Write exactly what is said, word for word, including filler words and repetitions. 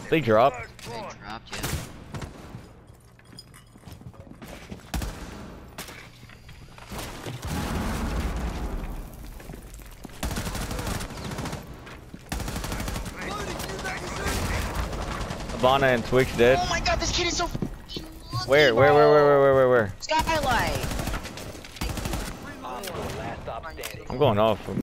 They dropped. They dropped, yeah. Havana and Twix dead. Oh my god, this kid is so f***ing lucky, Where, where, where, where, where, where, where, where? Skylight. I'm going off.